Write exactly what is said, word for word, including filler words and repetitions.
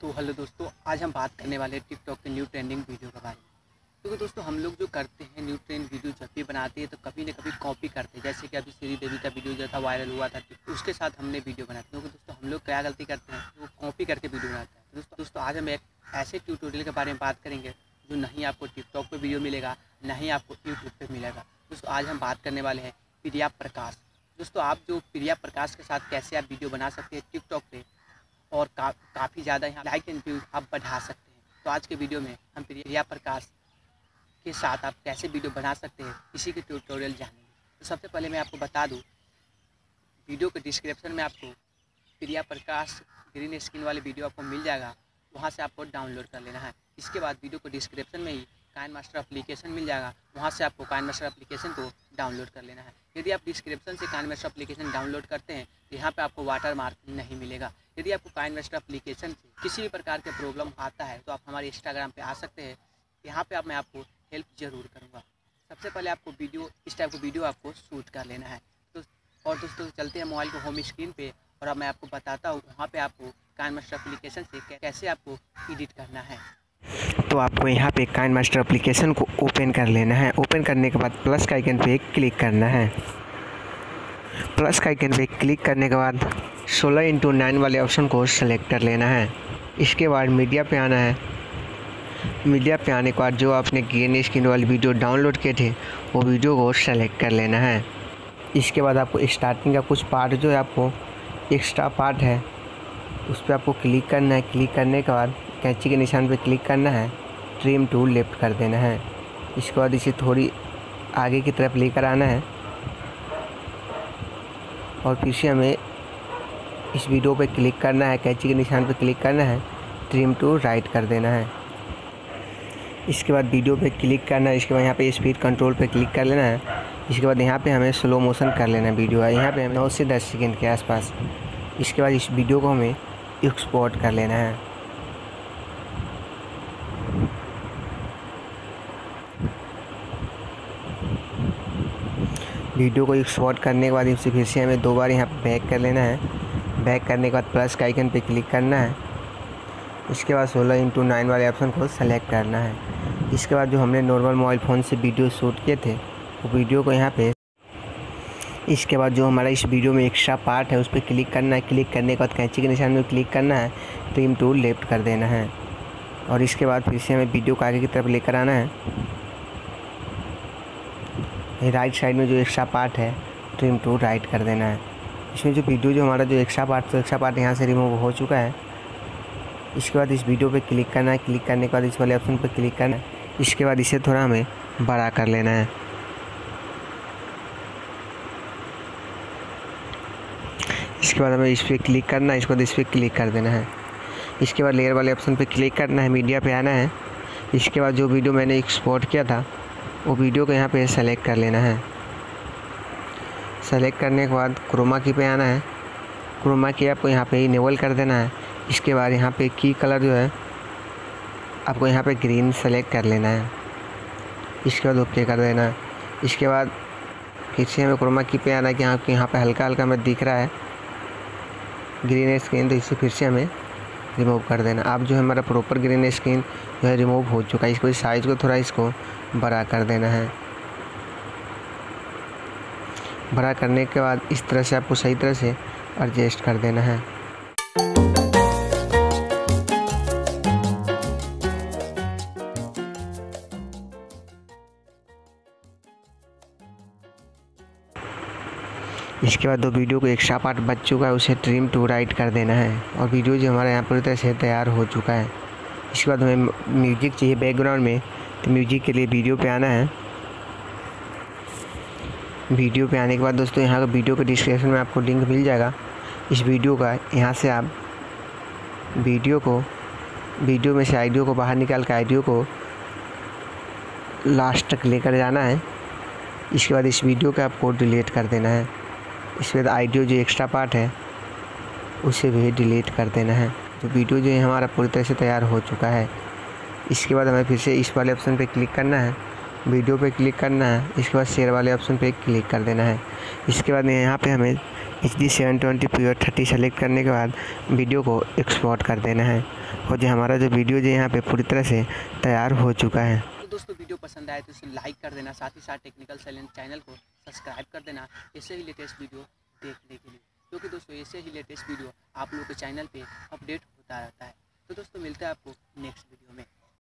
तो हेलो दोस्तों, आज हम बात करने वाले हैं टिकटॉक के न्यू ट्रेंडिंग वीडियो के बारे में। क्योंकि दोस्तों हम लोग जो करते हैं न्यू ट्रेंड वीडियो जब भी बनाते हैं तो कभी ना कभी कॉपी करते हैं। जैसे कि अभी श्रीदेवी का वीडियो जो था वायरल हुआ था, उसके साथ हमने वीडियो बनाया। क्योंकि दोस्तों हम लोग क्या गलती करते हैं, वो कॉपी करके वीडियो बनाते हैं। दोस्तों दोस्तों आज हम एक ऐसे ट्यूटोरियल के बारे में बात करेंगे जो नहीं आपको टिकटॉक पर वीडियो मिलेगा, ना ही आपको यूट्यूब पर मिलेगा। दोस्तों आज हम बात करने वाले हैं प्रिया प्रकाश। दोस्तों आप जो प्रिया प्रकाश के साथ कैसे आप वीडियो बना सकते हैं टिकटॉक पे और का, काफ़ी ज़्यादा यहाँ लाइक एंड व्यू आप बढ़ा सकते हैं। तो आज के वीडियो में हम प्रिया प्रकाश के साथ आप कैसे वीडियो बना सकते हैं इसी के ट्यूटोरियल जानेंगे। तो सबसे पहले मैं आपको बता दूं, वीडियो के डिस्क्रिप्शन में आपको प्रिया प्रकाश ग्रीन स्क्रीन वाले वीडियो आपको मिल जाएगा, वहाँ से आपको डाउनलोड कर लेना है। इसके बाद वीडियो को डिस्क्रिप्शन में ही काइन मास्टर एप्लीकेशन मिल जाएगा, वहाँ से आपको काइन मास्टर एप्लीकेशन को डाउनलोड कर लेना है। यदि आप डिस्क्रिप्शन से काइन मास्टर एप्लीकेशन डाउनलोड करते हैं तो यहाँ पे आपको वाटर मार्क नहीं मिलेगा। यदि आपको काइन मास्टर एप्लीकेशन से किसी भी प्रकार के प्रॉब्लम आता है तो आप हमारे इंस्टाग्राम पे आ सकते हैं, यहाँ पे आप मैं आपको हेल्प ज़रूर करूँगा। सबसे पहले आपको वीडियो इस टाइप का वीडियो आपको शूट कर लेना है। तो और दोस्तों चलते हैं मोबाइल को होम स्क्रीन पे और अब मैं आपको बताता हूँ वहाँ पे आपको काइन मास्टर एप्लीकेशन से कैसे आपको एडिट करना है। तो आपको यहाँ पे काइन मास्टर एप्लीकेशन को ओपन कर लेना है। ओपन करने के बाद प्लस का आइकन पे क्लिक करना है। प्लस का आइकन पे क्लिक करने के बाद सोलह इंटू नाइन वाले ऑप्शन को सेलेक्ट कर लेना है। इसके बाद मीडिया पे आना है। मीडिया पे आने के बाद जो आपने ग्रीन स्क्रीन वाली वीडियो डाउनलोड किए थे वो वीडियो को सेलेक्ट कर लेना है। इसके बाद आपको स्टार्टिंग का कुछ पार्ट जो है आपको एक्स्ट्रा पार्ट है उस पर आपको क्लिक करना है। क्लिक करने के बाद कैंची के निशान पे क्लिक करना है, ट्रिम टू लेफ्ट कर देना है। इसके बाद इसे थोड़ी आगे की तरफ लेकर आना है और फिर से हमें इस वीडियो पे क्लिक करना है, कैंची के निशान पे क्लिक करना है, ट्रिम टू राइट कर देना है। इसके बाद वीडियो पे क्लिक करना है। इसके बाद यहाँ पे स्पीड कंट्रोल पे क्लिक कर लेना है। इसके बाद यहाँ पे हमें स्लो मोशन कर लेना है वीडियो है, यहाँ पे हमें नौ से दस सेकेंड के आसपास। इसके बाद इस वीडियो को हमें एक्सपोर्ट कर लेना है। वीडियो को एक्सपोर्ट करने के बाद इसे फिर से हमें दो बार यहाँ पर बैक कर लेना है। बैक करने के बाद प्लस का आइकन पे क्लिक करना है। इसके बाद सोलह इंटू नाइन वाले ऑप्शन को सेलेक्ट करना है। इसके बाद जो हमने नॉर्मल मोबाइल फ़ोन से वीडियो शूट किए थे वो वीडियो को यहाँ पे इसके बाद जो हमारा इस वीडियो में एक्स्ट्रा पार्ट है उस पर क्लिक करना है। क्लिक करने के बाद कैंची के निशान में क्लिक करना है, ट्रिम टू लेफ्ट कर देना है और इसके बाद फिर से हमें वीडियो को आगे की तरफ लेकर आना है। राइट साइड में जो एक्स्ट्रा पार्ट है ट्रिम टू राइट कर देना है। इसमें जो वीडियो जो हमारा जो एक्स्ट्रा पार्ट तो एक्स्ट्रा पार्ट यहाँ से रिमूव हो चुका है। इसके बाद इस वीडियो पे क्लिक करना है। क्लिक करने के बाद इस वाले ऑप्शन पे क्लिक करना है। इसके बाद इसे थोड़ा हमें बड़ा कर लेना है। इसके बाद हमें इस पर क्लिक करना है। इसके बाद इस पर क्लिक कर देना है। इसके बाद लेयर वाले ऑप्शन पे क्लिक करना है, मीडिया पे आना है। इसके बाद जो वीडियो मैंने एक्सपोर्ट किया था वो वीडियो को यहाँ पे सेलेक्ट कर लेना है। सेलेक्ट करने के बाद क्रोमा की पे आना है। क्रोमा की आपको यहाँ पे इनेबल कर देना है। इसके बाद यहाँ पे की कलर जो है आपको यहाँ पे ग्रीन सेलेक्ट कर लेना है। इसके बाद ओके कर देना है। इसके बाद फिर से हमें क्रोमा की पे आना है कि यहाँ यहाँ पे हल्का हल्का हमें दिख रहा है ग्रीन स्क्रीन, तो इसे फिर से हमें रिमूव कर देना। अब जो है हमारा प्रॉपर ग्रीन स्क्रीन जो है रिमूव हो चुका है। इसको साइज़ को थोड़ा इसको बड़ा कर देना है। बड़ा करने के बाद इस तरह से आपको सही तरह से एडजस्ट कर देना है। इसके बाद दो वीडियो को एक्स्ट्रा पार्ट बच चुका है उसे ट्रिम टू राइट कर देना है और वीडियो जो हमारा यहाँ पूरी तरह से तैयार हो चुका है। इसके बाद हमें म्यूजिक चाहिए बैकग्राउंड में, तो म्यूजिक के लिए वीडियो पे आना है। वीडियो पे आने के बाद दोस्तों यहाँ का वीडियो के डिस्क्रिप्शन में आपको लिंक मिल जाएगा इस वीडियो का। यहाँ से आप वीडियो को वीडियो में से ऑडियो को बाहर निकाल कर ऑडियो को लास्ट तक लेकर जाना है। इसके बाद इस वीडियो का आपको डिलीट कर देना है। इसके बाद ऑडियो जो एक्स्ट्रा पार्ट है उसे भी डिलीट कर देना है। तो वीडियो जो है हमारा पूरी तरह से तैयार हो चुका है। इसके बाद हमें फिर से इस वाले ऑप्शन पे क्लिक करना है, वीडियो पे क्लिक करना है। इसके बाद शेयर वाले ऑप्शन पे क्लिक कर देना है। इसके बाद यहाँ पे हमें H D seven twenty P और थर्टी सेलेक्ट करने के बाद वीडियो को एक्सपोर्ट कर देना है। और जो हमारा जो वीडियो जो यहाँ पे पूरी तरह से तैयार हो चुका है। तो दोस्तों वीडियो पसंद आए तो इसे लाइक कर देना, साथ ही साथ टेक्निकल साइलेंस चैनल को सब्सक्राइब कर देना ऐसे ही लेटेस्ट वीडियो देखने के लिए, क्योंकि दोस्तों ऐसे ही लेटेस्ट वीडियो आप लोगों के चैनल पे अपडेट होता रहता है। तो दोस्तों मिलते हैं आपको नेक्स्ट वीडियो में।